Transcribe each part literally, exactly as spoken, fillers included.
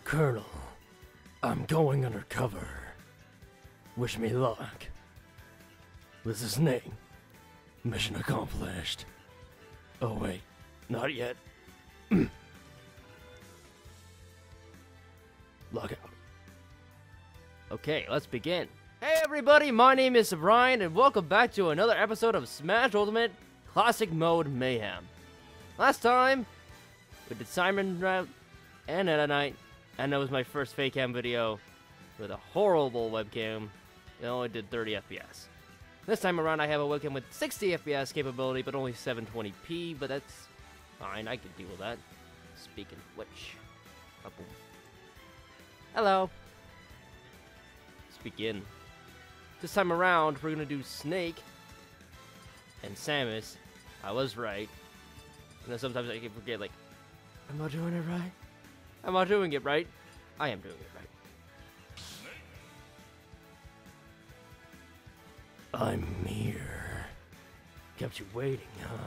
Colonel, I'm going undercover. Wish me luck. This is Snake. Mission accomplished. Oh wait, not yet. Log out. Okay, let's begin. Hey everybody, my name is Brian, and welcome back to another episode of Smash Ultimate Classic Mode Mayhem. Last time, we did Simon route and Edda Night, and that was my first fake cam video with a horrible webcam. It only did thirty F P S. This time around, I have a webcam with sixty F P S capability, but only seven twenty p, but that's fine, I can deal with that. Speaking of which, oh, boom. Hello. Let's begin. This time around, we're gonna do Snake and Samus. I was right. And then sometimes I can forget, like, am I doing it right? Am I doing it right? I am doing it right. I'm here. Kept you waiting, huh?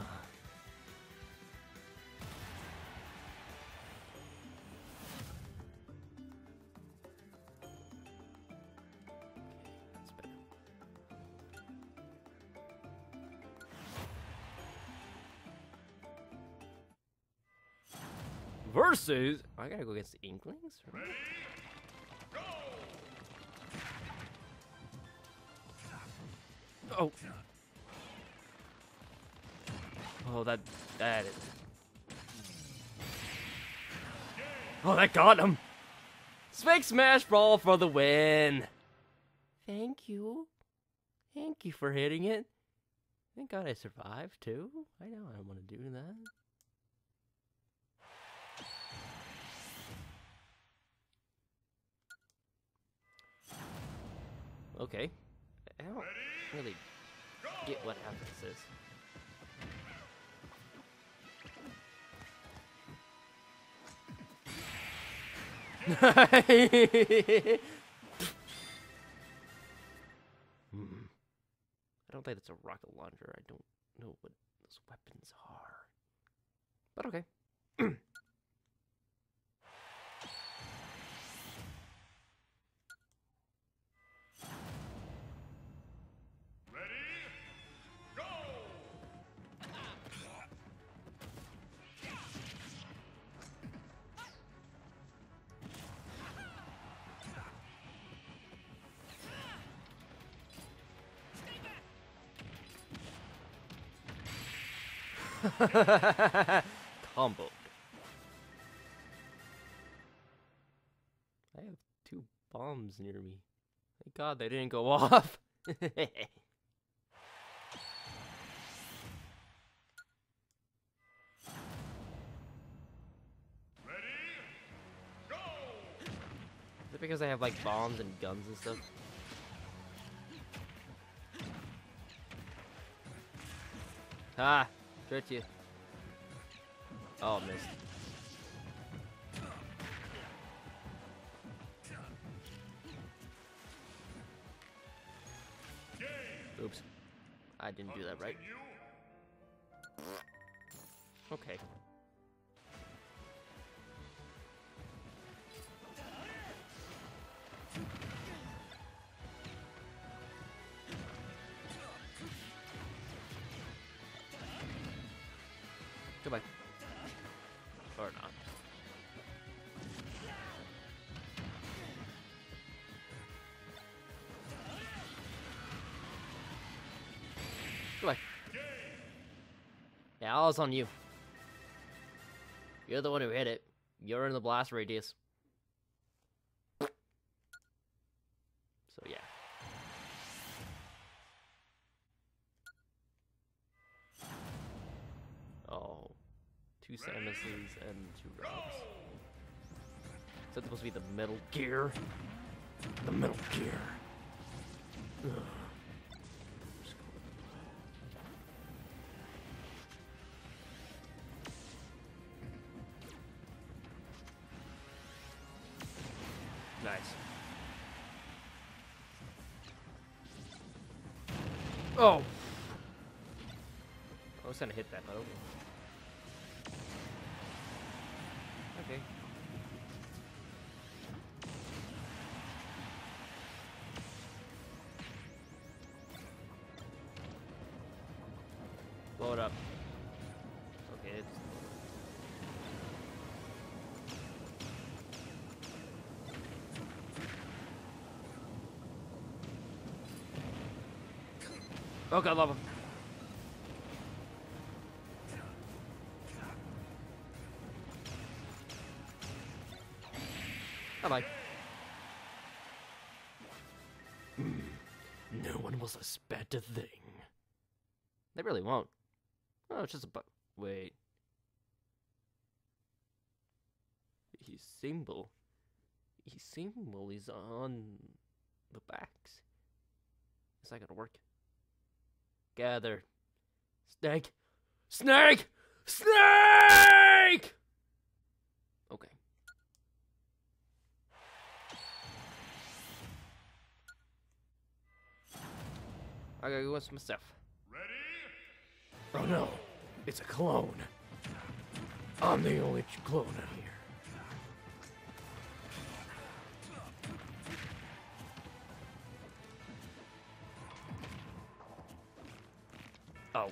Versus, I gotta go against the Inklings? Ready, go! Oh. Oh, that, that is... Oh, that got him! Spike Smash Brawl for the win! Thank you. Thank you for hitting it. Thank God I survived, too. I know I don't want to do that. Okay. I don't really get what happens is. hmm. I don't think it's a rocket launcher. I don't know what those weapons are. But okay. Combo. I have two bombs near me. Thank God they didn't go off. Ready? Go! Is it because I have like bombs and guns and stuff? Ah! Tricked you. Oh, missed. Oops. I didn't do that right. Okay. Goodbye. Or not. Goodbye. Yeah, all is on you. You're the one who hit it. You're in the blast radius. So yeah. Oh. Two Samuses and two Robs. Is that supposed to be the Metal Gear? The Metal Gear. Ugh. Nice. Oh! I was gonna hit that, but okay. Okay. Blow it up. Okay, it's... Oh god, lava. Bye-bye. No one will suspect a thing. They really won't. Oh, it's just a bu- wait. His symbol. His symbol is on the backs. Is that gonna work? Gather. Snake! Snake! Snake! Okay. I gotta go with my stuff. Oh no, it's a clone. I'm the only clone out here. Oh.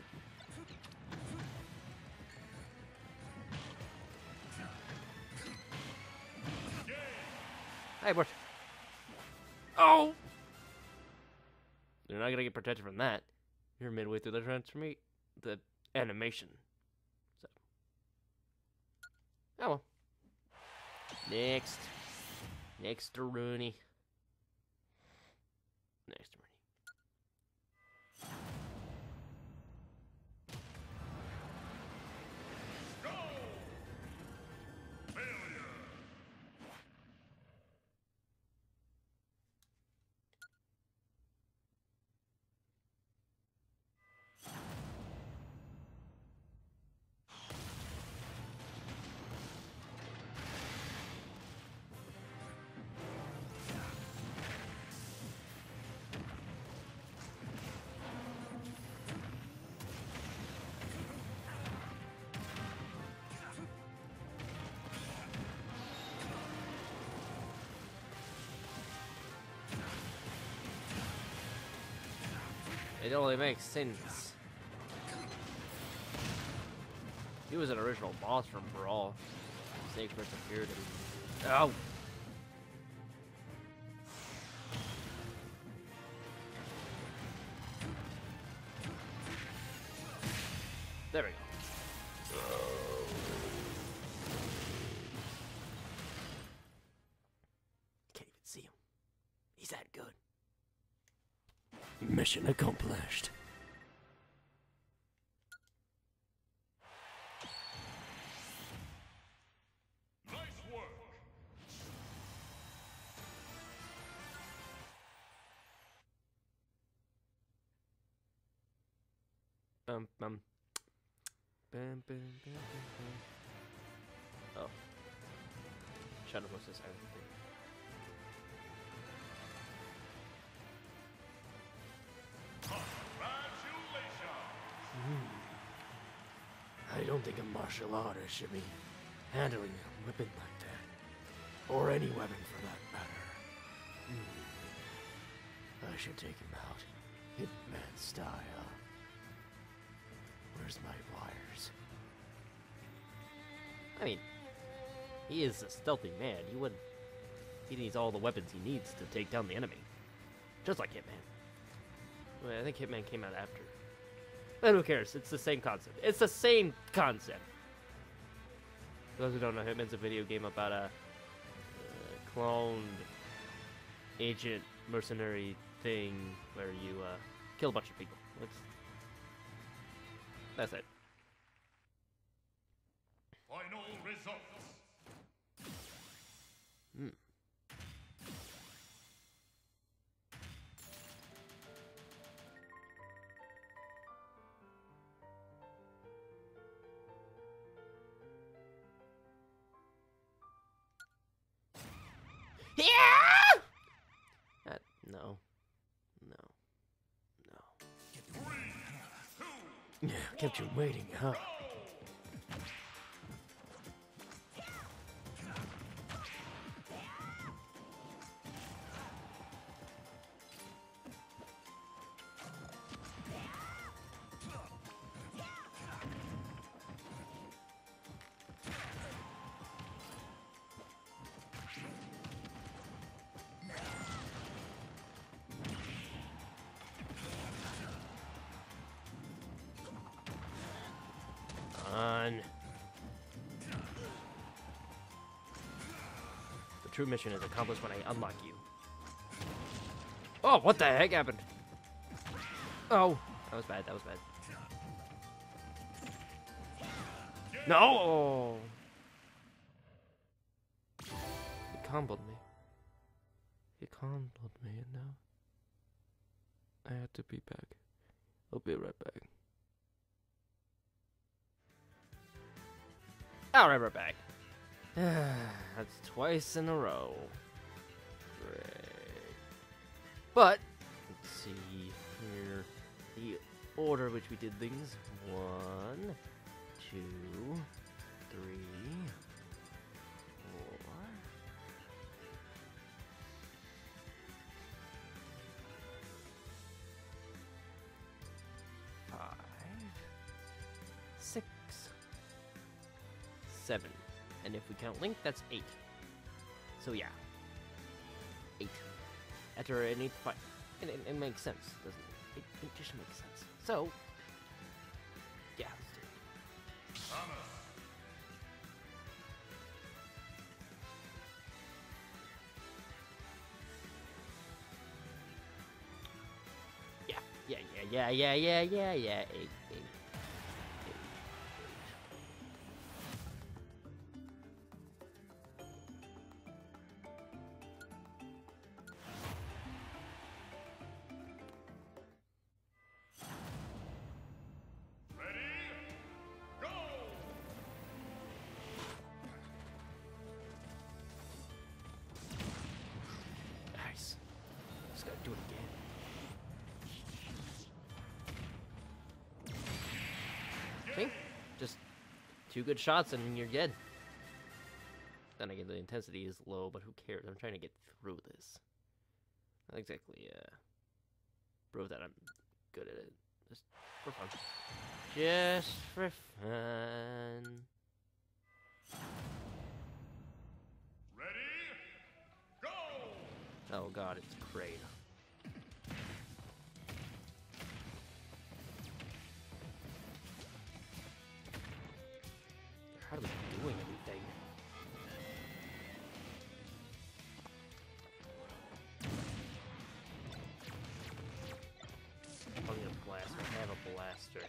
Hey, what? Oh! You're not gonna get protected from that. You're midway through the transformation, the animation. So. Oh well. Next. Next to Rooney. Next to Rooney. It only makes sense. He was an original boss from Brawl. Snake first appeared and... Oh! There we go. Can't even see him. He's that good. Mission accomplished. Nice work. Bum, bum. Bum, bum, bum, bum, bum. Oh. Shadow Moses. I don't think a martial artist should be handling a weapon like that. Or any weapon for that matter. Hmm. I should take him out. Hitman style. Where's my wires? I mean, he is a stealthy man. He would. He needs all the weapons he needs to take down the enemy. Just like Hitman. Well, I think Hitman came out after. But who cares? It's the same concept. It's the same concept. For those who don't know, Hitman's a video game about a, uh cloned agent mercenary thing where you uh, kill a bunch of people. It's, that's it. Final results. Hmm. Yeah! Uh, no. No. No. Three, two, Yeah, kept you waiting, huh? true mission is accomplished when I unlock you. Oh, what the heck happened? Oh, that was bad. That was bad. No! He comboed me. He comboed me, and now I have to be back. I'll be right back. Alright, we're back. That's twice in a row. Great. But, let's see here. The order which we did things. One, two, three, four. Five, six, seven, and if we count Link, that's eight. So yeah, eight. After an eighth fight, and it, it makes sense, doesn't it? It, it just makes sense. So yeah, let's do it. Samus. Yeah, yeah, yeah, yeah, yeah, yeah, yeah, eight, eight. Nice. Just gotta do it again. See? Just two good shots and you're dead. Then again, the intensity is low, but who cares? I'm trying to get through this. Not exactly, uh, prove that I'm good at it. Just for fun. Just for fun. Ready? Go! Oh god, it's Kraid. How are we doing everything? I'm gonna blast. I have a blaster.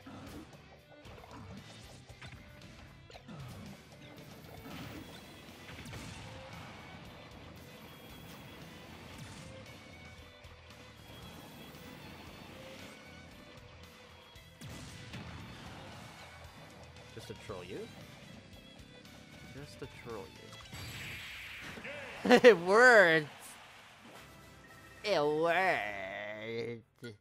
Just to troll you? Just to troll you. It worked! It worked!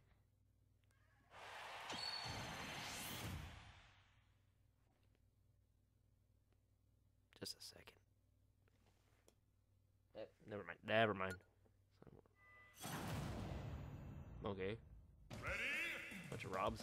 Just a second. Eh, never mind. Never mind. Okay. Ready? Bunch of Robs. Go!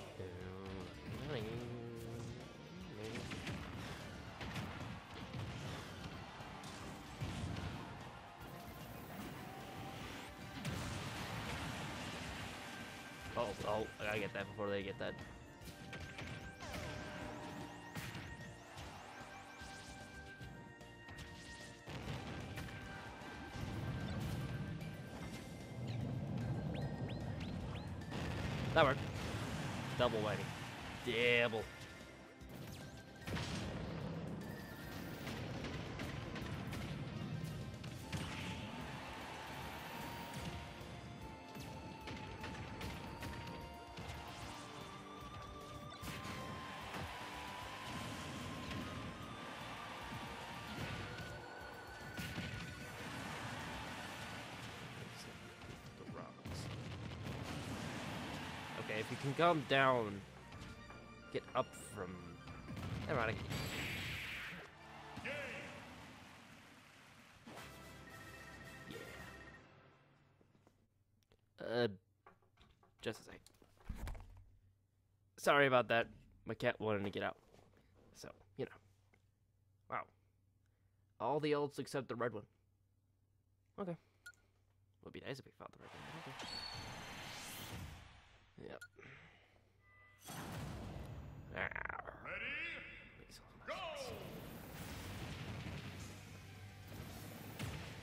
Oh, oh, I gotta get that before they get that. That worked. Double whammy. Double. Okay, if you can calm down, get up from. Never mind. Yeah. Uh, just a sec. Sorry about that. My cat wanted to get out, so you know. Wow. All the elves except the red one. Okay. Would be nice if we found the red one. Okay. Yep. Ready? Go!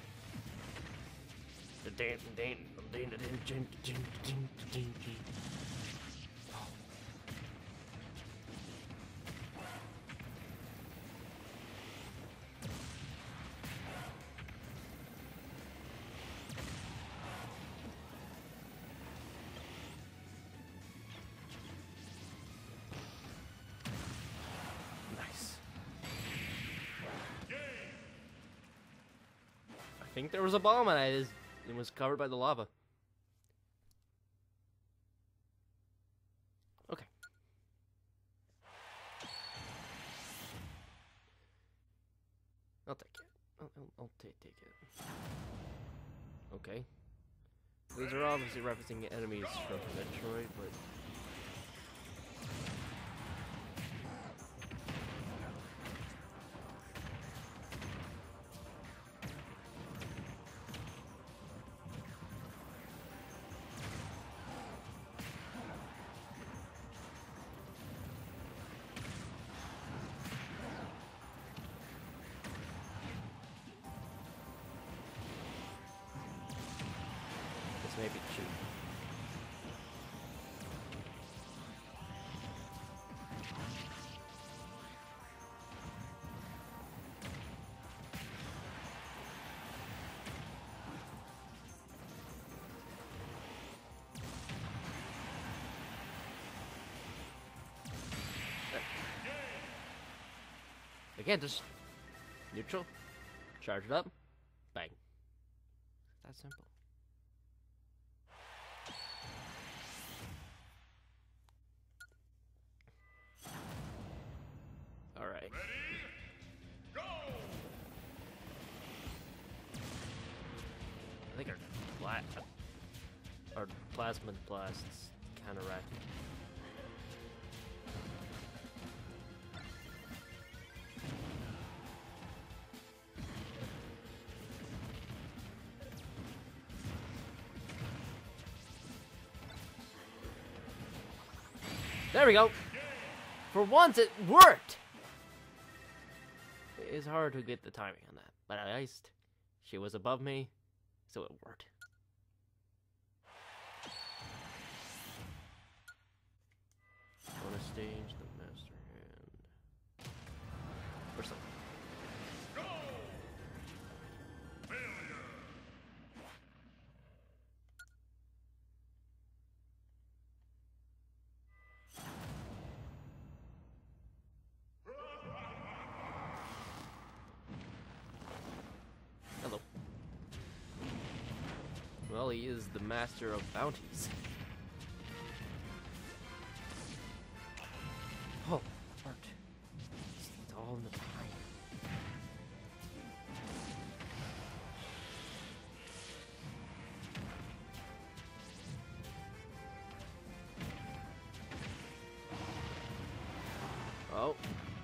Nice. I think there was a bomb and I just, it was covered by the lava. Okay. I'll take it. I'll, I'll, I'll take take it. Okay. These are obviously referencing enemies from Metroid, but this may be cheap. Again, just neutral, charge it up, bang. That simple. All right. Ready? Go! I think our pla our plasmid blasts counteract. There we go. For once, it worked. It's hard to get the timing on that, but at least she was above me, so it worked. Bonus stage, the master hand. Or something. Go! Failure! Hello. Well, he is the master of bounties. Oh, art. It's all in the time. Oh.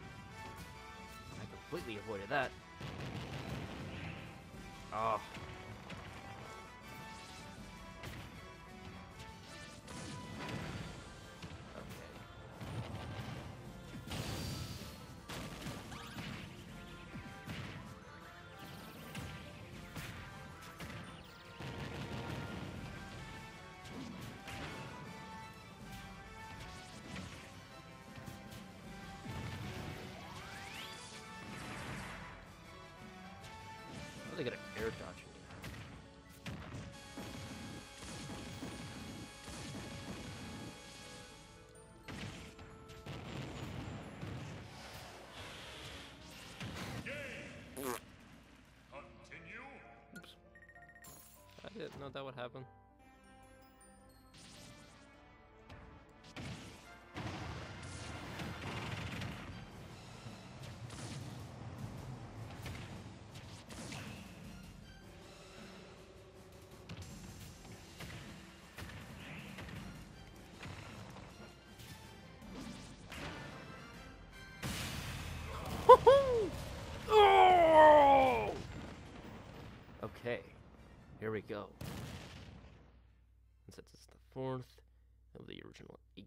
I completely avoided that. Oh. They got an air dodge. Game! Continue! Oops. I didn't know that would happen. Oh! Okay, here we go. Since it's the fourth of the original eight,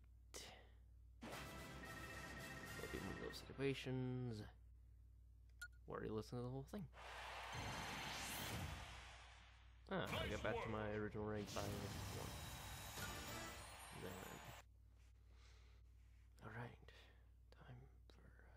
it'll be one of those situations where you listen to the whole thing. Ah, I got back to my original rank by one. Then. Alright. Time for.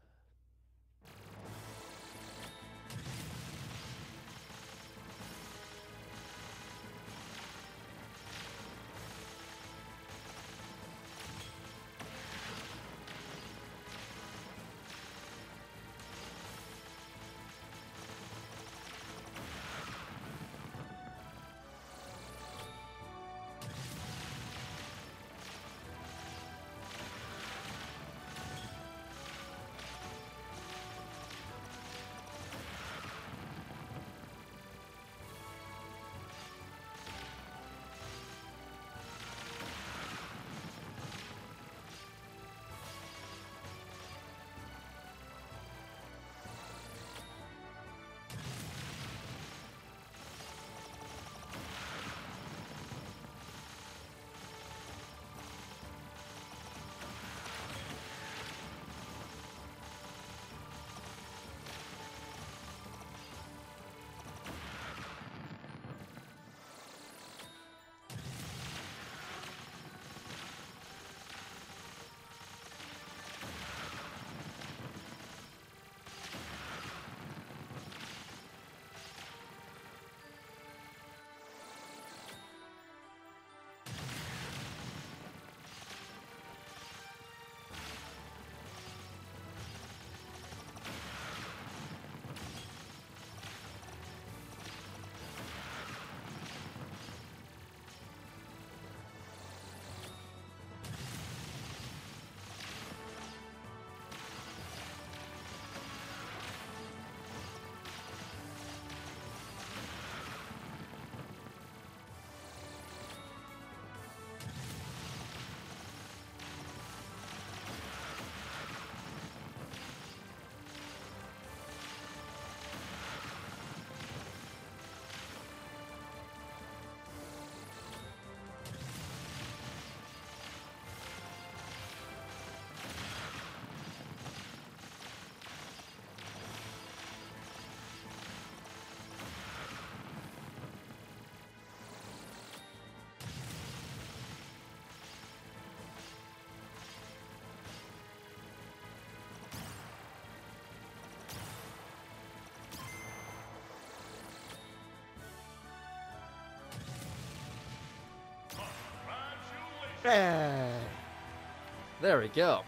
There we go.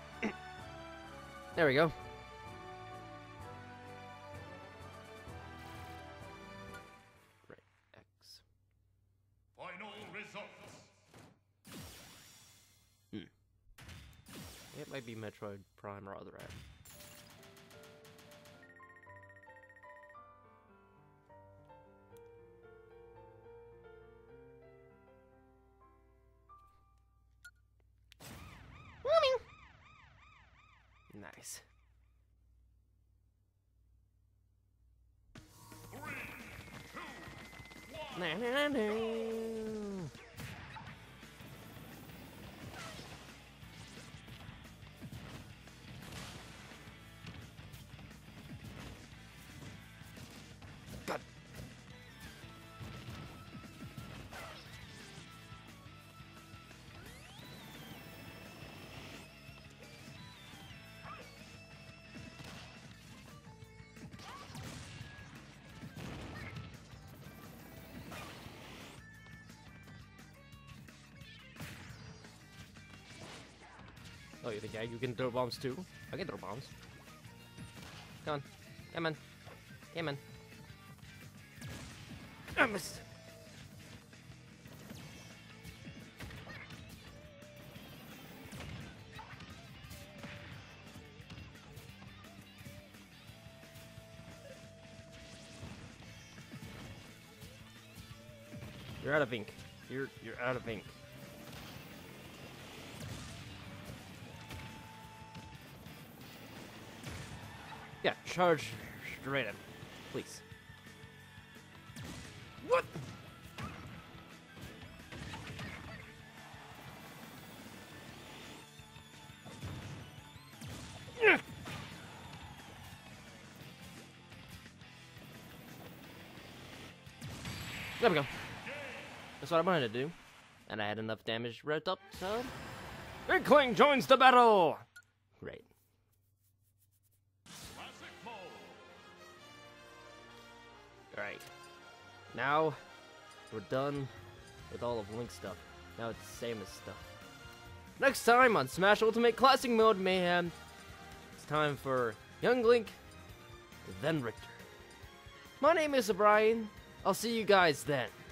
There we go. Right, X. Final results. Hmm. It might be Metroid Prime or Other M. Nice. Three, two, one. Na, na, na, na. God. Oh, you think yeah, you can throw bombs too? I can throw bombs. Come on. Come on. Come on. I missed. You're out of ink. You're you're out of ink. Yeah, charge straight in, please. What? Yeah. There we go. That's what I wanted to do. And I had enough damage wrapped up, so... Inkling joins the battle! Great. Classic mode. Alright. Now, we're done with all of Link's stuff. Now it's Samus stuff. Next time on Smash Ultimate Classic Mode Mayhem, it's time for Young Link, then Richter. My name is Brian. I'll see you guys then.